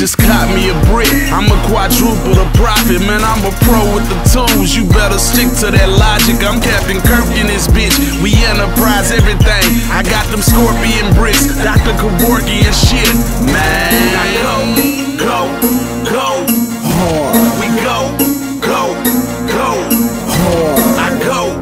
just caught me a brick. I'm a quadruple the profit, man. I'm a pro with the tools. You better stick to that logic. I'm Captain Kirk in this bitch. We enterprise everything. I got them scorpion bricks, Dr. Kevorkian shit. Man, I go hard. We go hard. I go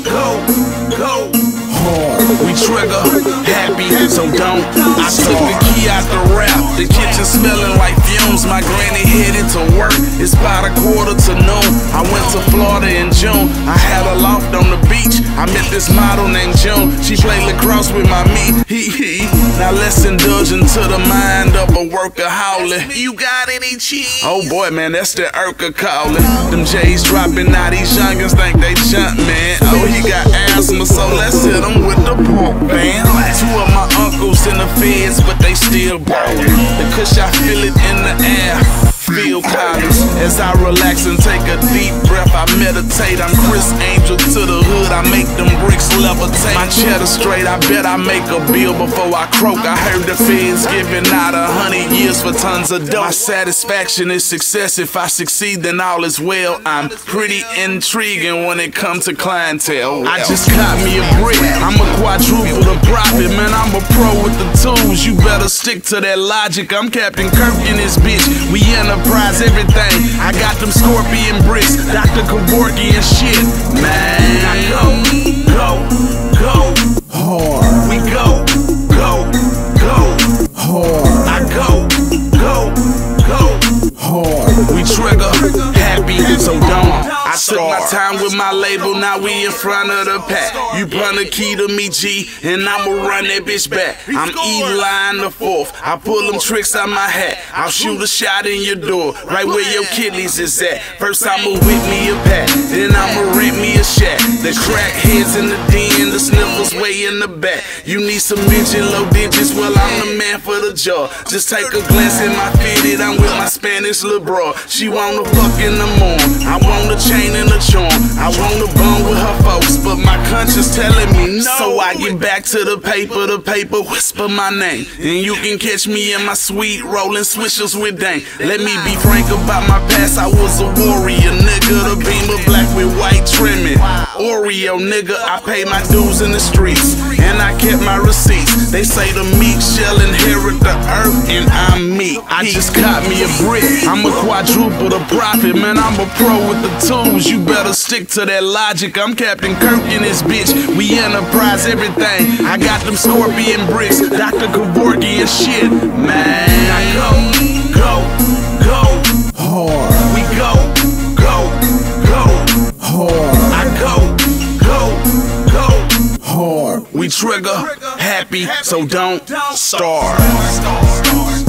hard. We trigger happy, so don't. I took the key out the rap. The kitchen smelling like fumes. My granny headed to work. It's about 1:45 I went to Florida in June. I had a loft on the beach. I met this model named June. She played lacrosse with my meat. Now let's indulge into the mind of a workaholic. You got any cheese? Oh boy, man, that's the Urka calling. Them J's dropping out. These youngins think they jump, man. Oh, he got asthma, so let's hit him with the pump, man. Two of my uncles in the feds, but they still ballin'. Because I feel it in the air. Feel colors as I relax and take a deep breath. I meditate. I'm Chris Angel to the hood. I make them bricks levitate. My cheddar straight. I bet I make a bill before I croak. I heard the feds giving out 100 years for tons of dope. My satisfaction is success. If I succeed, then all is well. I'm pretty intriguing when it comes to clientele. I just caught me a brick. I'm a quadruple the profit, man. I'm a pro with the tools. You better stick to that logic. I'm Captain Kirk in this bitch. We enterprise everything. I got them scorpion bricks, Dr. Kevorkian shit. Man, I go hard. We go hard. I go hard. We trigger happy, so don't. I took my time with my label, now we in front of the pack. You punt a key to me, G, and I'ma run that bitch back. I'm E-line the fourth, I pull them tricks out my hat. I'll shoot a shot in your door, right where your kidneys is at. First I'ma whip me a pack, then I'ma rent me a shack. The crackheads in the den, the sniffers way in the back. You need some midget, low digits, well I'm the man for the jaw. Just take a glance at my fitted, I'm with my Spanish little bro. She wanna fuck in the morning, I want a chain and a charm. I wanna bone with her folks, but my conscience telling me no. So I get back to the paper whisper my name. And you can catch me in my suite, rolling swishers with Dane. Let me be frank about my past, I was a warrior, nigga. The Beamer black with white trimming. Oreo, nigga, I paid my dues in the streets, and I kept my receipts. They say the meek shall inherit the earth, and I'm meek. I just caught me a brick. I'm a quadruple the profit, man. I'm a pro with the tools. You better stick to that logic. I'm Captain Kirk in this bitch. We enterprise everything. I got them scorpion bricks, Dr. Kevorkian shit. Man, I go hard. We go hard. I go hard. We trigger happy, so don't starve.